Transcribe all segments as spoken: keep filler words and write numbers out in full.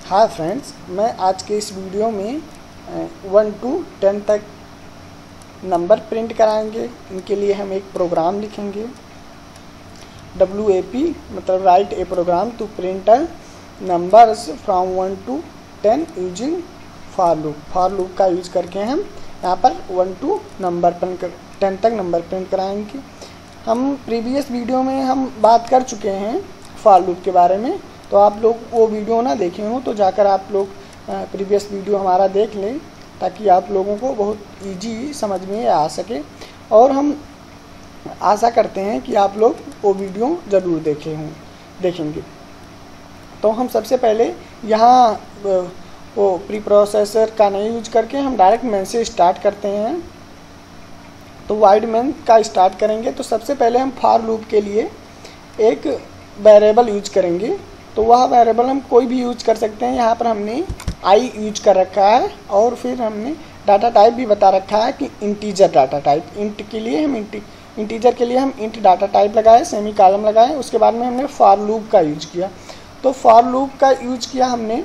Hi friends, मैं आज के इस वीडियो में वन टू टेन तक नंबर प्रिंट कराएंगे। इनके लिए हम एक प्रोग्राम लिखेंगे, डब्ल्यू ए पी मतलब write a program to print a numbers from one to ten using for loop. For loop का यूज करके हम यहाँ पर वन टू नंबर प्रिंट कर टेन तक नंबर प्रिंट कराएंगे। हम प्रीवियस वीडियो में हम बात कर चुके हैं फॉर लूप के बारे में, तो आप लोग वो वीडियो ना देखे हो तो जाकर आप लोग प्रीवियस वीडियो हमारा देख लें, ताकि आप लोगों को बहुत इजी समझ में आ सके। और हम आशा करते हैं कि आप लोग वो वीडियो ज़रूर देखे हों देखेंगे। तो हम सबसे पहले यहाँ वो प्री प्रोसेसर का नहीं यूज करके हम डायरेक्ट मेन से स्टार्ट करते हैं। तो वाइड मेन का स्टार्ट करेंगे। तो सबसे पहले हम फॉर लूप के लिए एक वेरिएबल यूज करेंगे। तो वह वेरिएबल हम कोई भी यूज कर सकते हैं। यहाँ पर हमने आई यूज कर रखा है और फिर हमने डाटा टाइप भी बता रखा है कि इंटीजर डाटा टाइप। इंट के लिए हम इंटी इंटीजर के लिए हम इंट डाटा टाइप लगाए, सेमी कॉलम लगाए। उसके बाद में हमने फॉर लूप का यूज किया। तो फॉर लूप का यूज किया हमने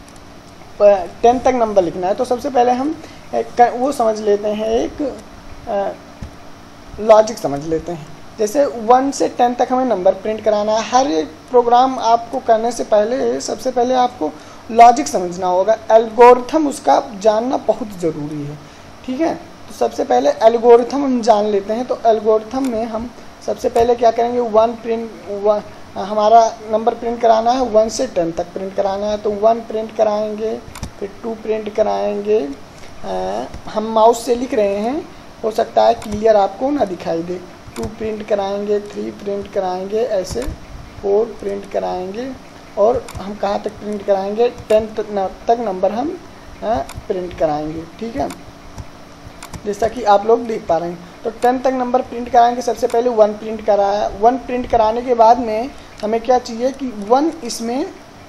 टेन तक नंबर लिखना है। तो सबसे पहले हम एक वो समझ लेते हैं, एक लॉजिक समझ लेते हैं। जैसे वन से टेन तक हमें नंबर प्रिंट कराना है। हर एक प्रोग्राम आपको करने से पहले सबसे पहले आपको लॉजिक समझना होगा, एल्गोरिथम उसका जानना बहुत ज़रूरी है। ठीक है, तो सबसे पहले एल्गोरिथम हम जान लेते हैं। तो एल्गोरिथम में हम सबसे पहले क्या करेंगे, वन प्रिंट वन हमारा नंबर प्रिंट कराना है, वन से टेन तक प्रिंट कराना है। तो वन प्रिंट कराएंगे, फिर टू प्रिंट कराएंगे। आ, हम माउस से लिख रहे हैं, हो सकता है क्लियर आपको ना दिखाई दे। टू प्रिंट कराएंगे, थ्री प्रिंट कराएंगे, ऐसे फोर प्रिंट कराएंगे। और हम कहाँ तक प्रिंट कराएंगे, टेन तक नंबर हम आ, प्रिंट कराएंगे। ठीक है, जैसा कि आप लोग देख पा रहे हैं। तो टेन तक नंबर प्रिंट कराएंगे। सबसे पहले वन प्रिंट कराया। वन प्रिंट कराने के बाद में हमें क्या चाहिए कि वन इसमें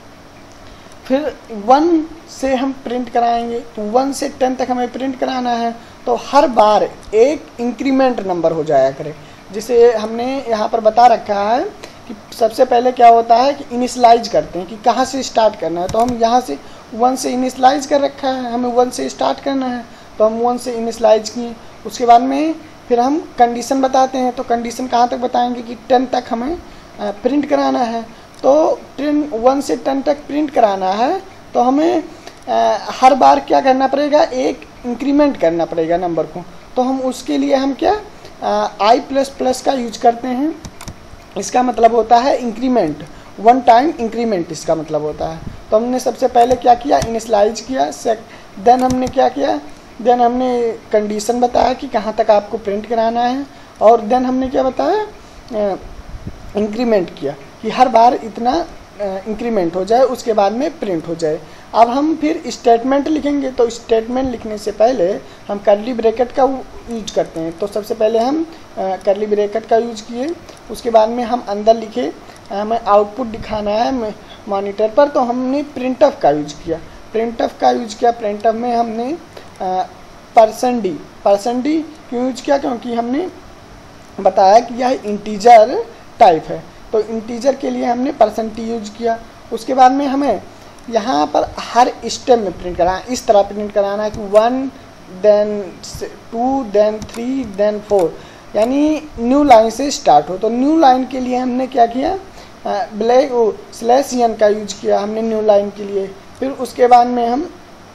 फिर वन से हम प्रिंट कराएंगे। तो वन से टेन तक हमें प्रिंट कराना है। तो हर बार एक इंक्रीमेंट नंबर हो जाया करे। जिसे हमने यहाँ पर बता रखा है कि सबसे पहले क्या होता है कि इनिशलाइज करते हैं कि कहाँ से स्टार्ट करना है। तो हम यहाँ से वन से इनिशलाइज कर रखा है, हमें वन से स्टार्ट करना है। तो हम वन से इनिशलाइज किए। उसके बाद में फिर हम कंडीशन बताते हैं। तो कंडीशन कहाँ तक बताएंगे कि टेन तक हमें प्रिंट कराना है। तो टेन वन से टेन तक प्रिंट कराना है। तो हमें आ, हर बार क्या करना पड़ेगा, एक इंक्रीमेंट करना पड़ेगा नंबर को। तो हम उसके लिए हम क्या आई प्लस प्लस का यूज करते हैं। इसका मतलब होता है इंक्रीमेंट, वन टाइम इंक्रीमेंट इसका मतलब होता है। तो हमने सबसे पहले क्या किया, इनिशलाइज किया। देन हमने क्या किया, देन हमने कंडीशन बताया कि कहाँ तक आपको प्रिंट कराना है। और देन हमने क्या बताया, इंक्रीमेंट किया कि हर बार इतना इंक्रीमेंट हो जाए, उसके बाद में प्रिंट हो जाए। अब हम फिर स्टेटमेंट लिखेंगे। तो स्टेटमेंट लिखने से पहले हम कर्ली ब्रैकेट का यूज करते हैं। तो सबसे पहले हम कर्ली ब्रैकेट का यूज किए। उसके बाद में हम अंदर लिखे, हमें आउटपुट दिखाना है मॉनिटर पर। तो हमने प्रिंटफ का यूज किया। प्रिंटफ का यूज किया प्रिंटफ में हमने परसेंट डी परसेंट डी क्यों यूज किया, क्योंकि हमने बताया कि यह इंटीजर टाइप है। तो इंटीजर के लिए हमने परसेंट टी यूज किया। उसके बाद में हमें यहाँ पर हर स्टेप में प्रिंट कराना, इस तरह प्रिंट कराना है कि one then two then three then four, यानी न्यू लाइन से स्टार्ट हो। तो न्यू लाइन के लिए हमने क्या किया, ब्लैक स्लैश एन का यूज किया हमने न्यू लाइन के लिए। फिर उसके बाद में हम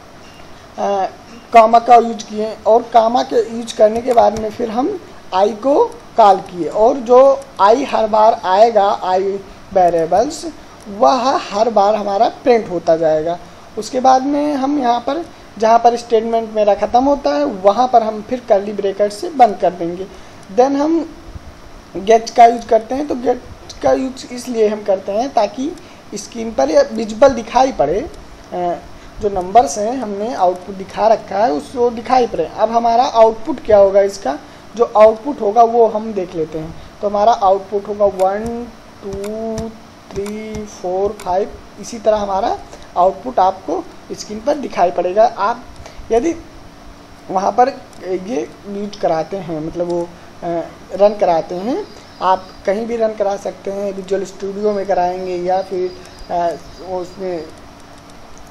आ, कामा का यूज किए। और कामा के यूज करने के बाद में फिर हम आई को कॉल किए। और जो आई हर बार आएगा, आई वेरिएबल्स, वह हर बार हमारा प्रिंट होता जाएगा। उसके बाद में हम यहाँ पर जहाँ पर स्टेटमेंट मेरा ख़त्म होता है, वहाँ पर हम फिर कर्ली ब्रैकेट से बंद कर देंगे। देन हम गेट का यूज करते हैं। तो गेट का यूज इसलिए हम करते हैं ताकि स्क्रीन पर या विजुअल दिखाई पड़े, जो नंबर्स हैं हमने आउटपुट दिखा रखा है उसको दिखाई पड़े। अब हमारा आउटपुट क्या होगा, इसका जो आउटपुट होगा वो हम देख लेते हैं। तो हमारा आउटपुट होगा one two three four five, इसी तरह हमारा आउटपुट आपको स्क्रीन पर दिखाई पड़ेगा। आप यदि वहाँ पर ये यूज कराते हैं, मतलब वो रन कराते हैं, आप कहीं भी रन करा सकते हैं। विजुअल स्टूडियो में कराएंगे या फिर उसमें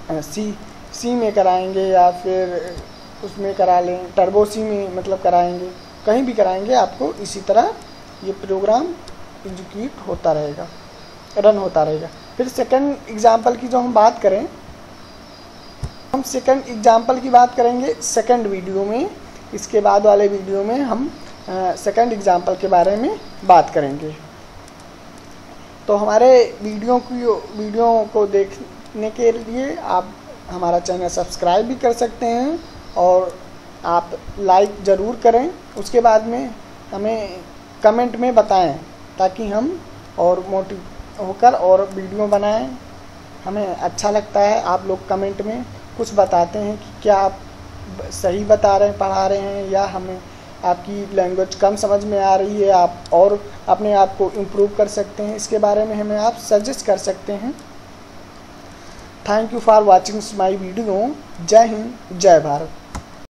सी सी में कराएंगे या फिर उसमें करा लें, टर्बो सी में मतलब कराएंगे, कहीं भी कराएंगे आपको इसी तरह ये प्रोग्राम एग्जीक्यूट होता रहेगा, रन होता रहेगा। फिर सेकंड एग्जांपल की जो हम बात करें, हम सेकंड एग्जांपल की बात करेंगे सेकंड वीडियो में। इसके बाद वाले वीडियो में हम सेकंड एग्जांपल के बारे में बात करेंगे। तो हमारे वीडियो की वीडियो को देखने के लिए आप हमारा चैनल सब्सक्राइब भी कर सकते हैं और आप लाइक ज़रूर करें। उसके बाद में हमें कमेंट में बताएं ताकि हम और मोटिव होकर और वीडियो बनाएं। हमें अच्छा लगता है आप लोग कमेंट में कुछ बताते हैं कि क्या आप सही बता रहे हैं, पढ़ा रहे हैं, या हमें आपकी लैंग्वेज कम समझ में आ रही है, आप और अपने आप को इम्प्रूव कर सकते हैं। इसके बारे में हमें आप सजेस्ट कर सकते हैं। Thank you for watching my video. जय हिंद, जय भारत।